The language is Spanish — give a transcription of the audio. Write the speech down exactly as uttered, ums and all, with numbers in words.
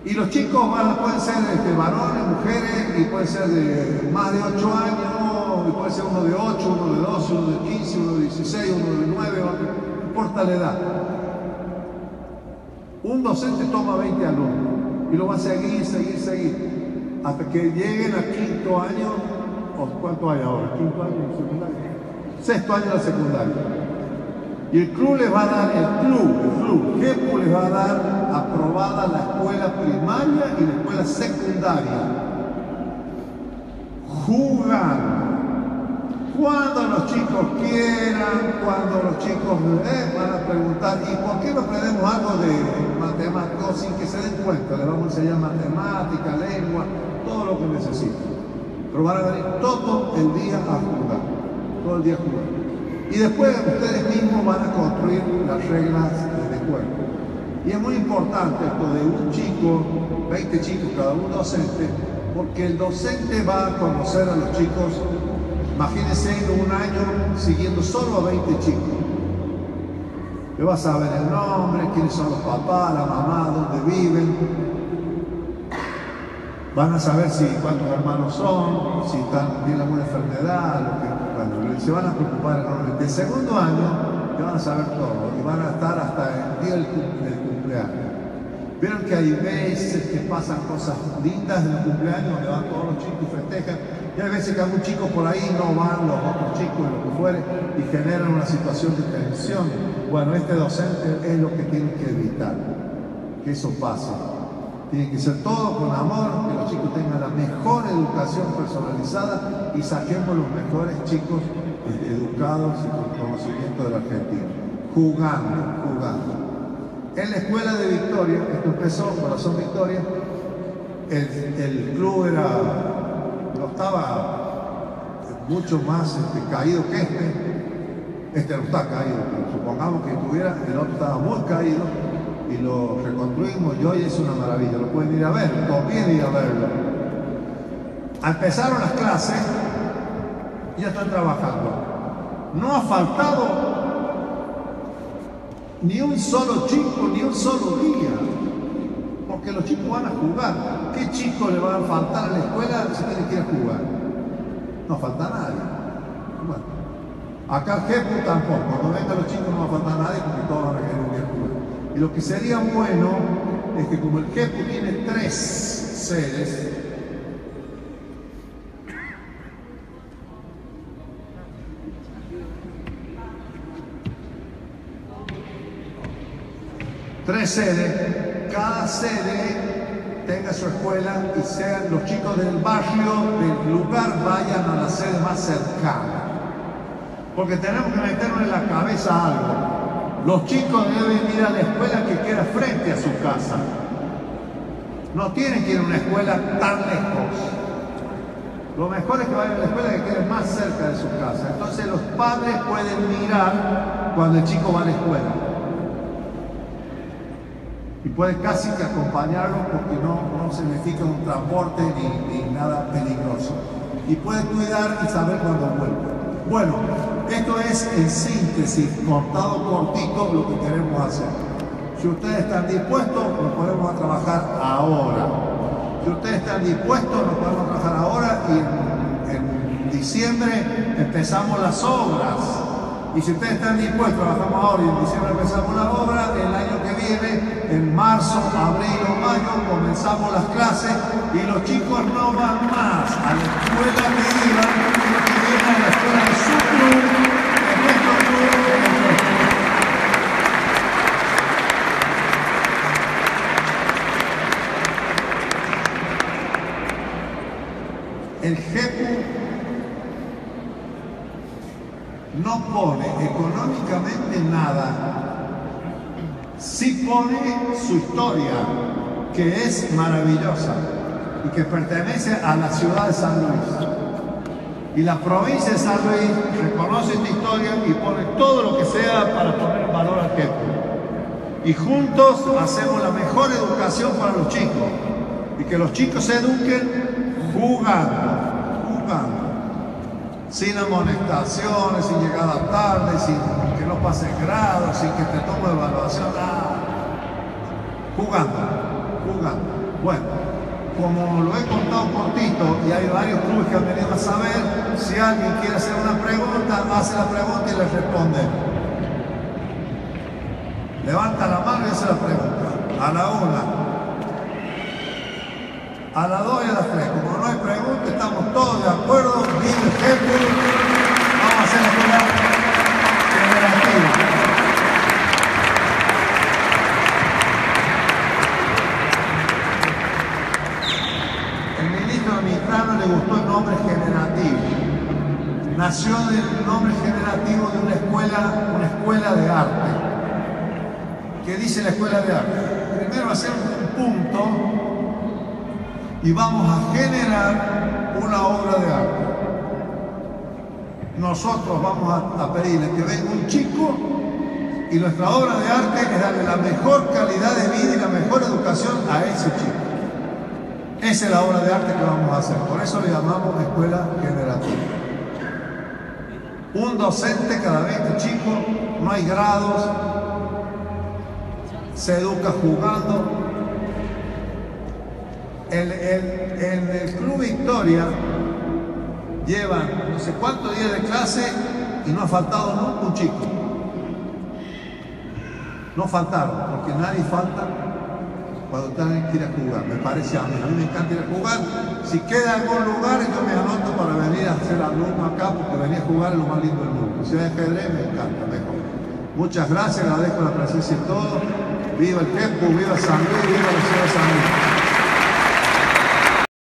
Y los chicos van, pueden ser este, varones, mujeres, y pueden ser de más de ocho años, y puede ser uno de ocho, uno de doce, uno de quince, uno de dieciséis, uno de nueve, no importa la edad. Un docente toma veinte alumnos y lo va a seguir, seguir, seguir, hasta que lleguen al quinto año, o ¿cuánto hay ahora? ¿Quinto año de secundaria? Sexto año de la secundaria. Y el club les va a dar, el club, el club, GEPU les va a dar aprobada la escuela primaria y la escuela secundaria. Jugando. Cuando los chicos quieran, cuando los chicos eh, van a preguntar, ¿y por qué no aprendemos algo de matemáticas sin que se den cuenta? Les vamos a enseñar matemática, lengua, todo lo que necesiten. Pero van a venir todo el día a jugar, todo el día a jugar. Y después ustedes mismos van a construir las reglas del juego. Y es muy importante esto de un chico, veinte chicos, cada uno docente, porque el docente va a conocer a los chicos. Imagínense en un año siguiendo solo a veinte chicos. Le vas a saber el nombre, quiénes son los papás, la mamá, dónde viven. Van a saber si cuántos hermanos son, si están, tienen alguna enfermedad, lo que, bueno, se van a preocupar enormemente. El segundo año ya van a saber todo y van a estar hasta el día del, del cumpleaños. Vieron que hay veces que pasan cosas lindas en el cumpleaños donde van todos los chicos y festejan. Y hay veces que algún chico por ahí no van los otros chicos y lo que fuere y generan una situación de tensión. Bueno, este docente es lo que tiene que evitar, que eso pase. Tiene que ser todo con amor, que los chicos tengan la mejor educación personalizada y saquemos los mejores chicos educados y con conocimiento de la Argentina. Jugando, jugando. En la escuela de Victoria, esto empezó, Corazón Victoria, el, el club era, no estaba mucho más este, caído que este. Este no está caído, pero supongamos que tuviera, el otro estaba muy caído y lo reconstruimos y hoy es una maravilla, lo pueden ir a ver, conviene ir a verlo. Empezaron las clases y ya están trabajando. No ha faltado ni un solo chico, ni un solo día, porque los chicos van a jugar. ¿Qué chico le va a faltar a la escuela si tiene que ir a jugar? No falta nadie. Bueno, acá el GEPU tampoco, cuando vengan los chicos no va a faltar nadie porque todos van a querer ir a jugar. Y lo que sería bueno es que como el GEPU tiene tres sedes, tres sedes, cada sede tenga su escuela y sean los chicos del barrio, del lugar, vayan a la sede más cercana. Porque tenemos que meternos en la cabeza algo. Los chicos deben ir a la escuela que queda frente a su casa. No tienen que ir a una escuela tan lejos. Lo mejor es que vayan a la escuela que quede más cerca de su casa. Entonces los padres pueden mirar cuando el chico va a la escuela. Y puede casi que acompañarlo porque no, no significa un transporte ni, ni nada peligroso. Y puede cuidar y saber cuándo vuelve. Bueno, esto es en síntesis, cortado cortito, lo que queremos hacer. Si ustedes están dispuestos, nos podemos a trabajar ahora. Si ustedes están dispuestos, nos podemos trabajar ahora y en, en diciembre empezamos las obras. Y si ustedes están dispuestos, trabajamos ahora y en diciembre empezamos la obra, el año que viene, en marzo, abril o mayo, comenzamos las clases y los chicos no van más a la escuela que iban, sino que vienen a la escuela de su club, de nuestro club, de nuestro club. El GEPU no pone económicamente nada, sí pone su historia, que es maravillosa y que pertenece a la ciudad de San Luis. Y la provincia de San Luis reconoce esta historia y pone todo lo que sea para poner en valor al GEPU. Y juntos hacemos la mejor educación para los chicos. Y que los chicos se eduquen jugando, jugando. Sin amonestaciones, sin llegada tarde, sin que no pase grado, sin que te tome evaluación, nada. Jugando, jugando. Bueno, como lo he contado cortito y hay varios clubes que han venido a saber, si alguien quiere hacer una pregunta, hace la pregunta y le responde. Levanta la mano y hace la pregunta. A la una, a la dos y a las tres. Como no hay pregunta, estamos todos de acuerdo. Vive ejemplo. Vamos a hacer la escuela generativa. Le gustó el nombre generativo. Nació del nombre generativo de una escuela, una escuela de arte. ¿Qué dice la escuela de arte? Primero hacemos un punto y vamos a generar una obra de arte. Nosotros vamos a, a pedirle que venga un chico y nuestra obra de arte es darle la mejor calidad de vida y la mejor educación a ese chico. Esa es la obra de arte que vamos a hacer. Por eso le llamamos escuela generativa. Un docente cada veinte chicos, no hay grados, se educa jugando. En el, en el Club Victoria llevan no sé cuántos días de clase y no ha faltado nunca un chico. No faltaron, porque nadie falta cuando tienen que ir a jugar, me parece a mí, a mí me encanta ir a jugar. Si queda algún lugar, yo me anoto para venir a ser alumno acá, porque venir a jugar es lo más lindo del mundo. Si hay ajedrez, me encanta, mejor. Muchas gracias, agradezco la presencia de todos. Viva el Quepu, viva San Luis, viva la ciudad de San Luis.